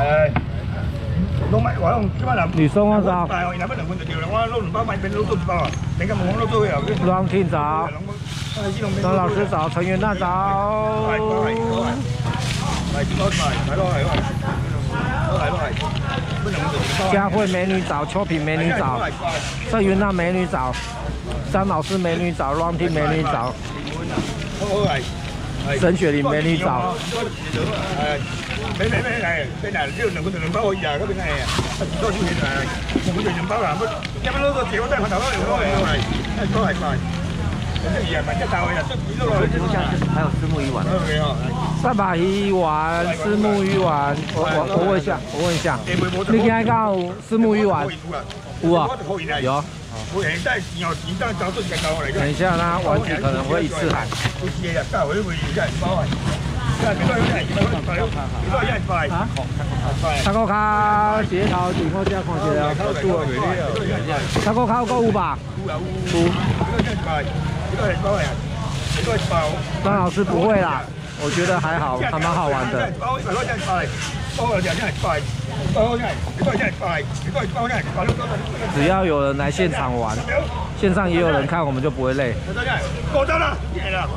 拢买我用即摆人。 你送我找。 大哦，伊若要2分就对了，我弄2包买变弄做1包啊，等下我弄做了。 让听找，张老师找，成员大找。佳慧美女找，秋萍美女找，郑云娜美女找，张老师美女找，让听美女找，沈雪玲美女找。没来，就2包可以啊，嗰邊係啊，多少錢啊？2分就2包啦，一蚊攞個條都係頭攞嚟攞嚟，都係快。也蛮这大位的，这皮肉了。 还有虱目鱼丸。 3把鱼丸，虱目鱼丸，我问一下，你今天讲虱目鱼丸？有啊，有。等一下，那丸子可能会一次喊。三個卡斜頭前嗰隻看起來三個卡有有吧？有。張老師不會啦，我覺得還好，還蠻好玩的。只要有人來現場玩，線上也有人看，我們就不會累。我到了，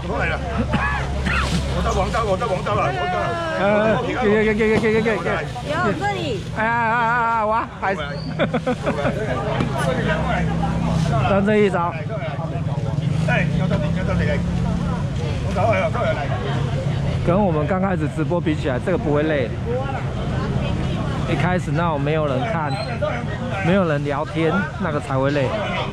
我到王道了。給。 有這裡。 哎，我還是。等這一招。跟我們剛開始直播比起來，這個不會累。一開始那種沒有人看，沒有人聊天，那個才會累。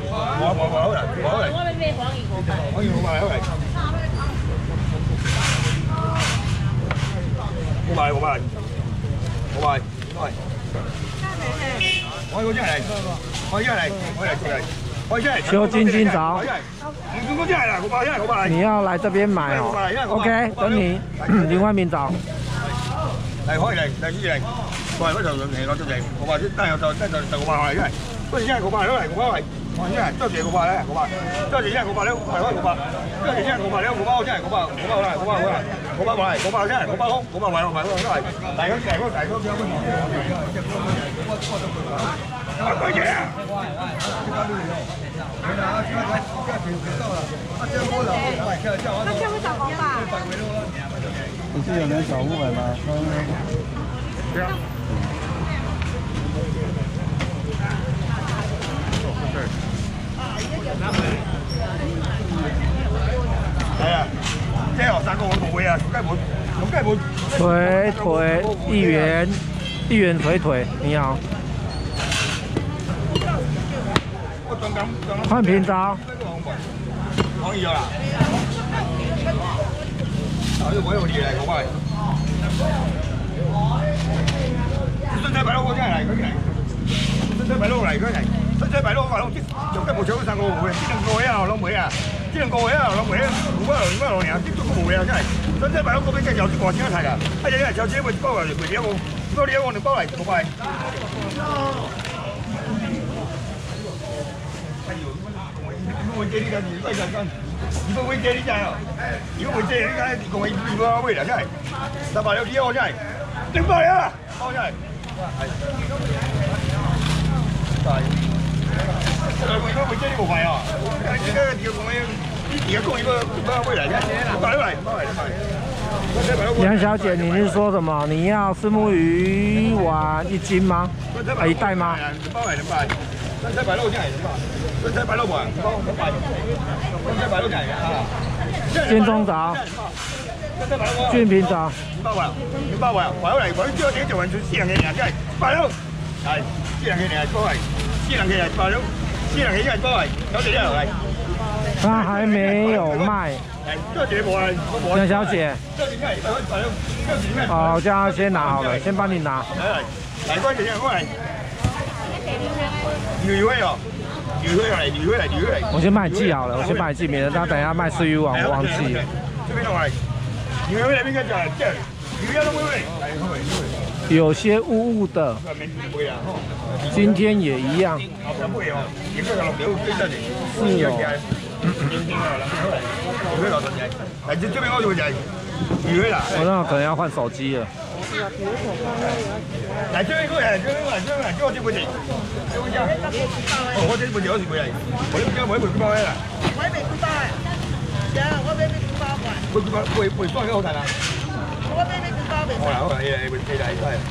邱晶晶找，你要來這邊買哦。OK， 等你。林慧明找。嚟開嚟，我係嗰條嚟攞出嚟，我話啲單有就我話嚟，因為嗰時因為我話嚟，我因為多謝我話咧，多謝因為我話咧，係開我話，多謝因為我話咧，我包真係我包真係我包空，我包買，因為大嗰貴嘢啊！ 那这会找工吧？ 不是有人找500吗？ 对啊。係啊，即係學生哥我冇會啊，咁梗係冇。腿，一元腿，你好。換平招。可以咗啦。我有啲嚟講喂。新車擺攞嗰啲嚟，新車擺攞嚟嗰啲，新車擺攞話攞就根本搶曬我會，只能過一號攞尾啊，只能過一號攞尾啊，冇乜年，接觸都冇嘅真係。新車擺攞嗰邊真係有啲過錢一齊㗎，一日有錢會包嚟回料我，包料我哋包嚟冇賣。會借呢間二輝間間，如果會借呢間啊，如果會借呢間，共我2個位啦真係，300有啲我真係，200啊，我真係，係，如果會借呢個位啊，而家要共我而家共2個位嚟嘅，楊小姐，你是說什麼？你要虱目魚丸1斤嗎？1袋嗎？包嚟200，新車擺攞真係200。新車擺攞冇人，新車擺攞就係啊！建中找，俊平找，200位，擺攞嚟，擺咗幾條運轉4人嘅人真係擺攞，係4人嘅人係包圍，4人嘅人擺攞，4人嘅人包圍，有幾多人嚟？他還沒有賣。楊小姐，好，這樣先拿好了，先幫你拿。來，關姐，過來。魚尾哦。我先幫你記好了，免得他等一下賣私魚網，我忘記了。有些霧霧的，今天也一樣。是哦。我那可能要換手機了。 来这边过来，这边过来，这边过来，叫我这边来，这边下。哦，我这边有是过来，我这边我袂几包啦。我袂几包诶，行，我袂几包块。袂算好赚啊。我袂几包袂。好啦好啦，会来，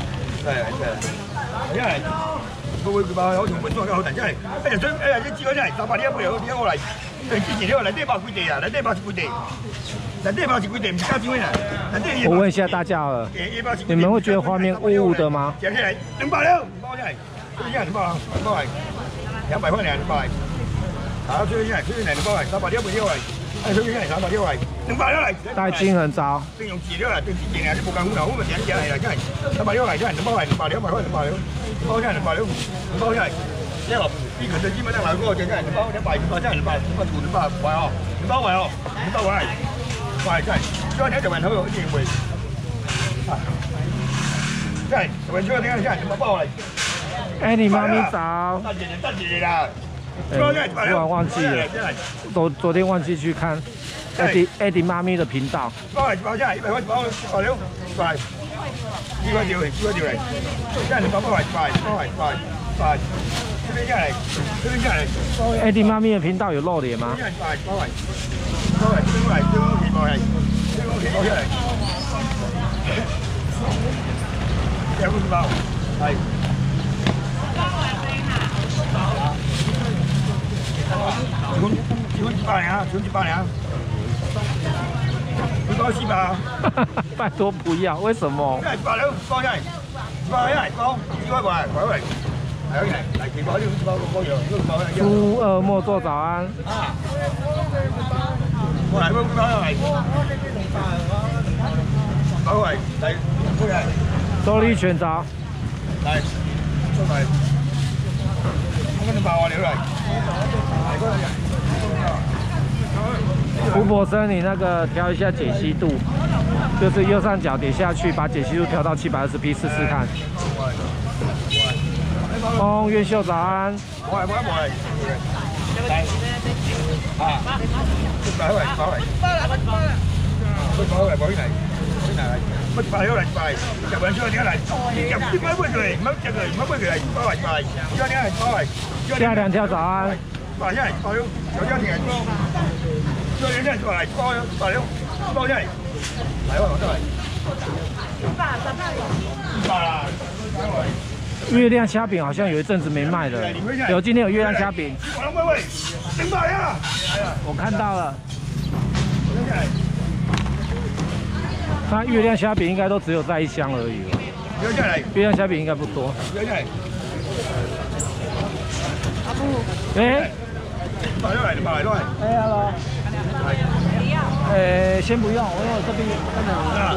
来。我几包好像袂算好赚，真系。哎呀，这几个真系，300两不了，你我来。对，之前了，内底包几地啊？内底包是几地？内底包是几地？唔是加几位啦？ 我问一下大家好了，你们会觉得画面雾雾的吗？ 捡起来，200两，200起来，这边200啊，200块，200块200块。好，这边来，200块，300两不了来，哎，这边来300两来，200两来。 带金很糟。 这用资料啦，这之前啊，你无讲啦，我们捡起来啦，真系300两来，真系200块，200块，200块，200两，200两。这个比可能基本上来过，现在200块，现在200块哦，200块哦，200块，快在，这200块头有1回，啊，在，我这200块200包来。 哎，你妈咪早。 大姐啦， 突然忘记了，昨天忘记去看Eddie 妈咪的频道。 包下来100块包100两，100，几块条来，现在200块，这边下来 ，Eddie 妈咪的频道有露脸吗？ 包来，2块包，係。只款100两，只款100两，你包400啊？ 拜托不要，为什么 ？100两包下来，100两包，2块5块。来，几包2包包有，2包有。 猪二莫做早安。 我来，我包来。包来，来，过来。 周立全早。 来，过来。我跟你包留来。 吴博生，你那个调一下解析度，就是右上角点下去，把解析度调到720p 试试看。岳秀早安。 我来。来。啊。包来。包来，包起来。乜包嚟包？入嚟出去點嚟？入點解會佢？乜入嚟？乜會佢嚟？包嚟。出點嚟包嚟。 下2條早安。 包起嚟，包了，有條條包。出點嚟包嚟，包了，包起嚟。嚟我出嚟。100啦。 月亮虾饼好像有一阵子没卖了，有今天有月亮虾饼。 喂，200呀！ 我看到了。它月亮虾饼应该都只有在1箱而已了。月亮虾饼应该不多。哎，hello。先不用，因为我这边看到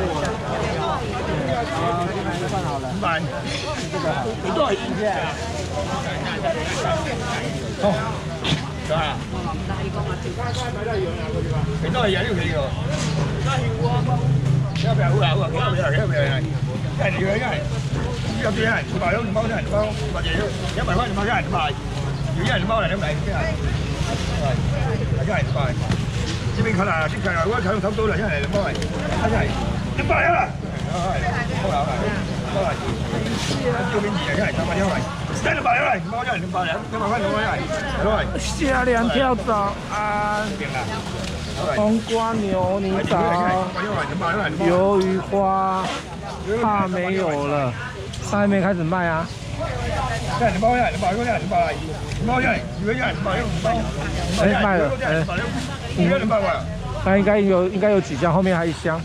饭好了。这个好。多少钱？哦，是吧？幾多嘢呢個？要不要？好啊！因為要啲人200兩2包100包，或者100塊2包100，要1人2包嚟都唔嚟，係100。呢邊近啊，啲近啊，我睇到啦，1人2包嚟，100啦，好啦，多嚟，要邊2人1人300兩嚟。100來，2包1人200兩，100塊2包1嚟， 下2條早安。冬瓜牛泥早，鱿魚花怕沒有了，它還沒開始賣啊。 1人2包1人200兩，1人200嚟，2包1人，如果1人200兩2包， 賣了，那應該有幾箱，後面還1箱。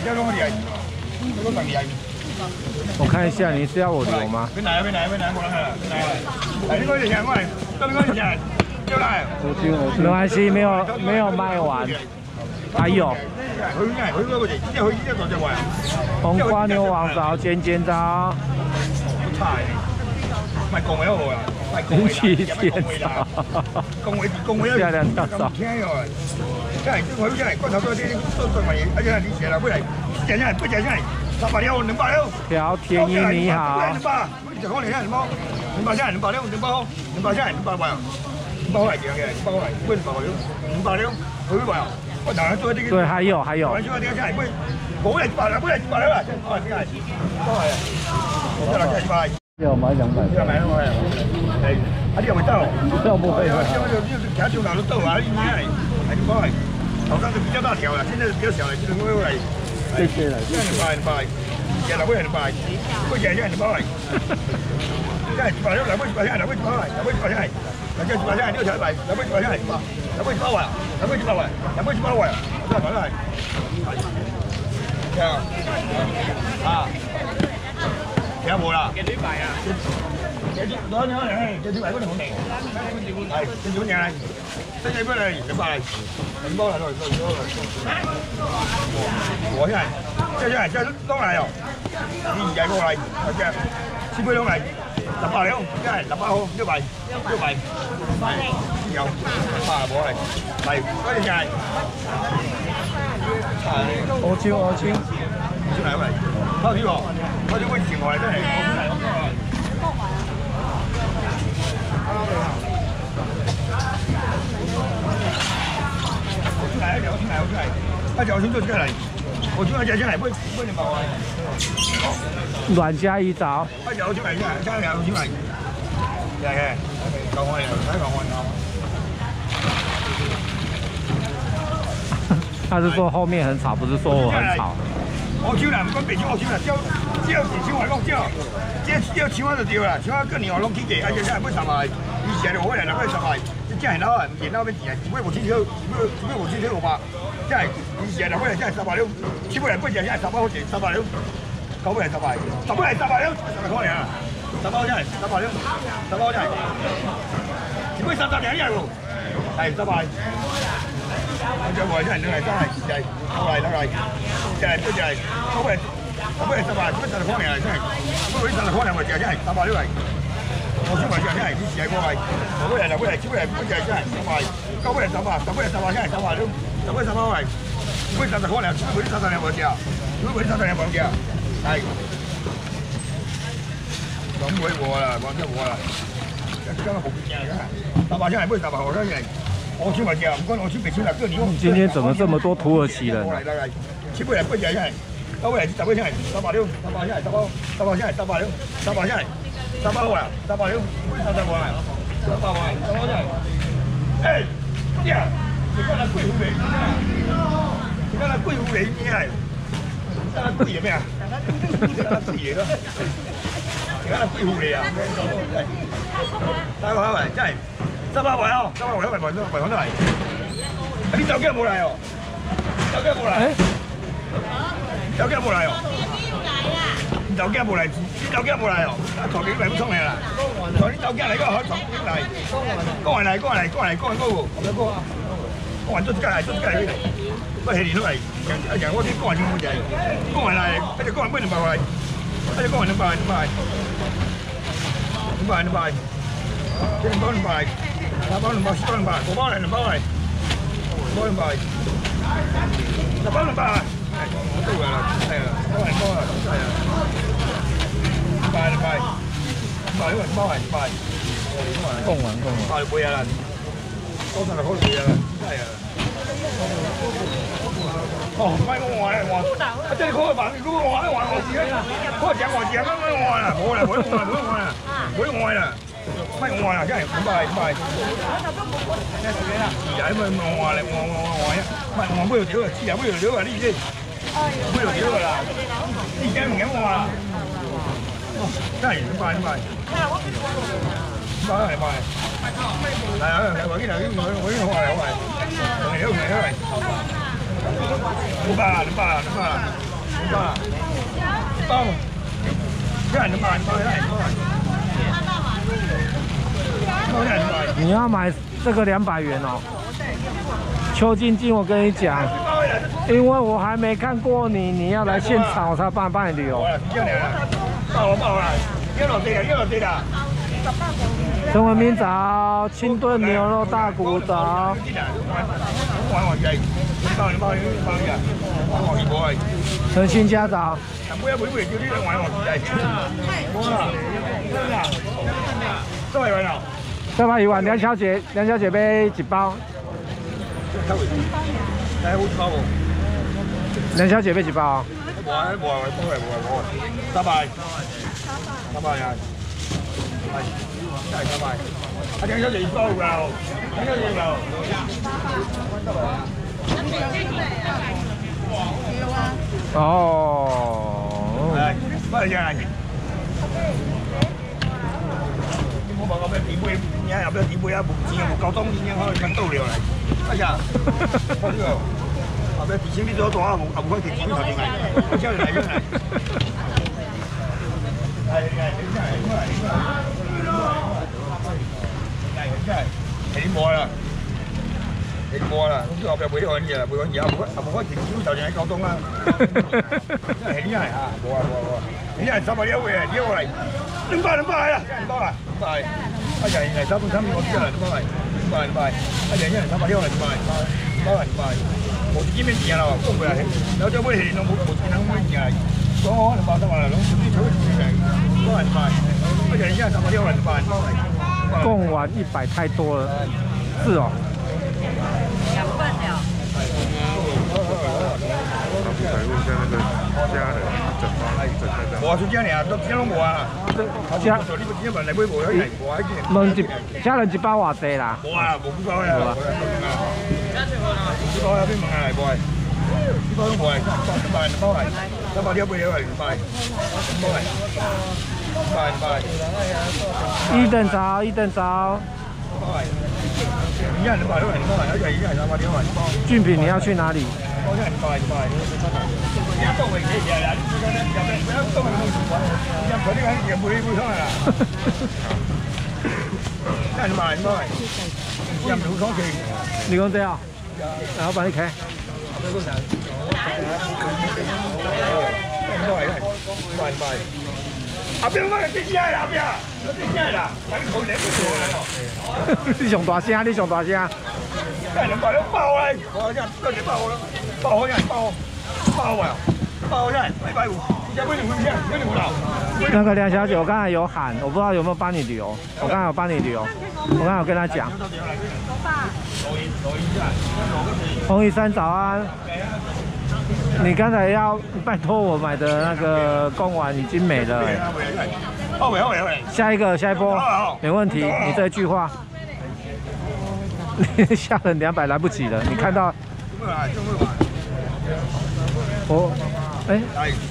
我看一下，你是要我留嗎？沒關係，沒有賣完，還有。冬瓜牛王早，尖尖早。林奇天早。下2條早。 真係佢真係骨頭多啲，都對埋嘢，啲蛇啦，不嚟，真係不真係，300兩200兩。 條天一你好。 就講你1人包，200兩200兩2包，200兩200塊，2包嚟嘅，2包嚟，不200兩，200兩，佢話我哪能做这个？ 对，还有。 我就要这个下来，不来100了，不来100了，多少钱？多少呀？我来100。 要买200。 要买200。哎，你有没到？ 要不费。 就是夹球哪都到啊，你买，还是买？头上是比较大条的，现在是比较小的，就是我来。 这些了。 200，现在不200，不现在200。现在100了，来不100现在来不100，来不100现在。来这100现在6条100，来不100现在来不100万，来不100万，来不100万，再回来。这样啊，听无啦？给200啊？多少年？这200个人红的，来，这2年来，这100来200来，200来了，我现在，这都来哦，你200过来，这7倍都来。18了，真係18號600，有8冇嚟，嚟嗰啲就係我清， 出嚟嚟，偷啲喎，偷啲會前來真係。我出嚟，一隻我先做出嚟，我出一隻出嚟，不你幫我。 阮家怡找。 一隻我出嚟，加2出嚟，係，夠我嚟，睇夠我嚟。 他是说后面很吵，不是说我很吵。 我手啦，唔讲白手，我手啦，只要是手来讲只要手就对啦，手跟你拢起价，而且现在要3万，以前就我来3万，这真系老啊，现在要钱，1买无千条500，真系以前就我来真系3万了，7买来8只真系300好钱，3万了，9买来3万，10买来3万了，3块尔，3包真系3万了，3包真系，1买30两了，系3万。我再話真係你係真係就係嚟，就係9買10萬，咁30塊嚟真係，咁嗰啲30塊嚟咪就係真係3萬嚟。我先話就係真係啲時係過嚟，我嗰日就嗰日，7買8隻真係3萬，9買10萬，10買10萬真係3萬了，10買3萬嚟，咁嗰啲30塊嚟，嗰啲30兩冇隻啊，嗰啲30兩冇隻啊，係。咁會和啦，講真和啦，今日冇見嘅，3萬真係3萬我真係。我去买家，不管我去北京哪个，你用。 今天怎么这么多土耳其人 ？7买来8只下来，9买10买下来，360，3买下来，3下来，360，3下来，300块，360，300块，300块，300下来。哎，呀，你看那贵妇的，你看那贵妇的，你看，那贵的咩啊？那贵的，你看那贵妇的啊，300块，真係。300塊啊！300塊都嚟，啲酒雞冇嚟哦，酒雞冇嚟，酒雞冇嚟哦，酒雞冇嚟，啲酒雞冇嚟哦，台幾嚟唔衝嚟啦，台啲酒雞嚟嗰個台嚟，高人嚟，高喎，咁樣高，高人捉雞嚟，不係年都嚟，人嗰啲高人先冇仔，高人嚟，一隻高人不200塊，一隻高人200，一隻高人200。3包200，4包200，5包嚟2包嚟，5包200，10包200，我都㗎啦，係啊，包係包啊，係啊，200，200，200包係200， 供完， 包就背啦，多數就好背啦，係啊。哦，唔係我話啊，即係嗰個話，如果我話我自己，嗰個講我自己，我話啦，冇啦。乜我話啦，真係500，而家咪我話嚟，我呀，乜我每條條啊，黐人每條條啊，呢啲每條條噶啦，呢啲唔緊我話，真係500，係啊，我呢度我呢度好係，500，包，一人200， 你要买这个200元哦，邱晶晶，我跟你讲，因为我还没看过你，你要来现场我才帮你留。陈文明早，清炖牛肉大骨早。陈新家早。200元，梁小姐杯1包。 哎，我包无。 梁小姐要几包啊？ 无啊，无啊，包来无啊，无啊，300，300呀，係300。啊，梁小姐包有啦，梁小姐有啦。 哦。 係，乜嘢？我話我咩點杯，而家有咩點杯啊？冇錢冇夠鐘，已經可以揾到料嚟。哎呀，呢個。後邊提前啲咗檔啊，冇開提前頭先嚟，我出嚟出嚟。係，起貨啦，起貨啦，咁後邊會揾嘢，會揾嘢，冇開提前頭先喺廣東啦。真係起嚟嚇，冇啊，起嚟300一位啊，一個嚟，200嚟啦，200啊，200，一人嚟300我知啦，200，一人300一個嚟200，冇啲咩嘢啦，都唔係，有隻杯氣都冇錢冇乜嘢，講我200得話啦，攞啲草嚟，200，一人300一個嚟200， 贡丸100太多了，是哦。 2份了。 来问一下那个家人，整包整那个。 我出家呢，都听拢无啊。 家你不听问来买无？ 问家人一包偌济啦？ 无啊，无几包呀。几包呀？边问啊？无啊？几包都无啊？200包嚟，300一杯嘢嚟200，包嚟，200。 一等招，一等招。 一人200都嚟200，一人300都嚟200。 俊平，你要去哪里？ 包一人200。你包回幾嘢啦？入邊都係冇事幹，入佢呢個入杯上嚟啦。一人200包嚟，入唔到講期。 你講對啊？來，我幫你開。 阿邊個啲嘢啦？阿邊啊？啲嘢啦？揾佢嚟做你上大聲，你上大聲。 一人200都包嚟，我真係你包我咯，包我一人包，包啊，包一人150，要不你回去，有你不到。 那个梁小姐，我刚才有喊，我不知道有没有帮你留。我刚才有帮你留，我刚才有跟她讲。洪一山早安。你刚才要拜托我买的那个贡丸已经没了。 后悔。 下一波，没问题。你这句话，下人200来不及了。你看到？我，哎。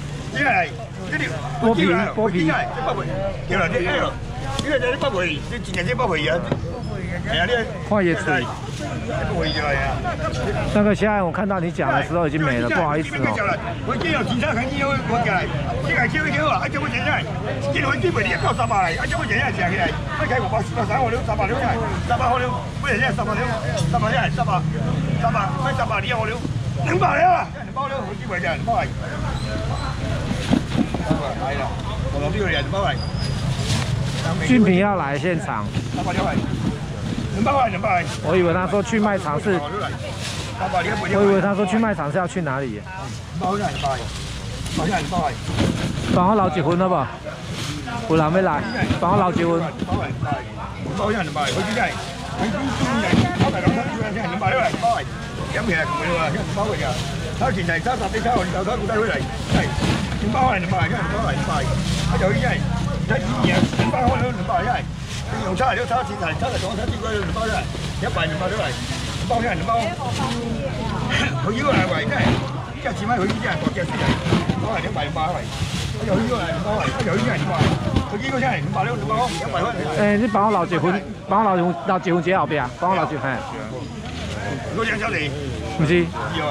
剥皮。叫啦，呢個就啲剝皮，啲前日先剝皮啊。係啊，呢花椰子。那个现在我看到你讲的时候已经没了，不好意思哦。 我今日前餐肯定要我過嚟，呢個超啊！一隻我整出嚟，見佢啲皮你夠300嚟，一隻我整出嚟成日嚟，一計500我了300了，300好了，每人300了，300一人300，咩300你我了，200了，2包了，我啲皮2包嚟。係啦，我攞呢個2包嚟。 俊平要来现场。 我以为他说去卖场是，我以为他说去卖场是要去哪里？帮我留一份好不好？有人要来，帮我留一份。 用差嚟都差錢嚟，差嚟講差啲鬼2包出嚟，100都嚟，2包一人2包。佢呢個係為真係1錢蚊，佢呢啲係國際先嚟，包係200嚟。我有呢個係2包嚟，我有呢啲係200，佢呢個真係200都2包，100蚊。 你幫我留一份，幫我留一份這後邊啊，幫我留一份。 嗰隻手嚟？ 唔是。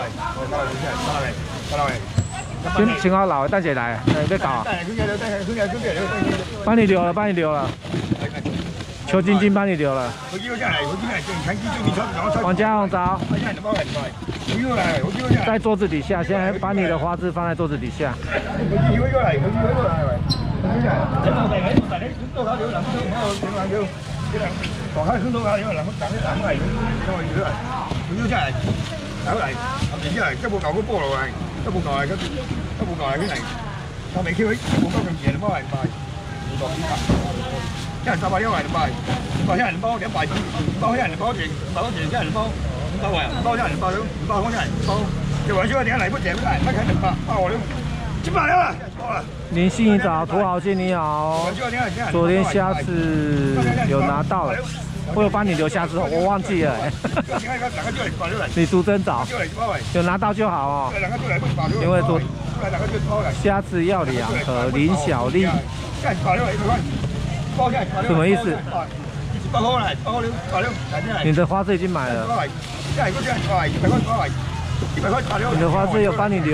請我留，等陣來，要搞啊。幫你留了，幫你留了。 邱晶晶帮你留了。王家宏早。在桌子底下，现在把你的花枝放在桌子底下。一人300一人200，200一人包200，200一人包100多錢，100多錢一人包 500块，包下200了，200块下来，包。开玩笑，等下来不点不来，那开200，5了，700了，包了。 林信一早，土豪蟹你好。昨天虾子有拿到了，我有帮你留虾子，我忘记了。你逐帧找，有拿到就好哦。因为昨虾子要2盒，林小丽。什么意思？你的花枝已经买了。你的花枝有帮你留。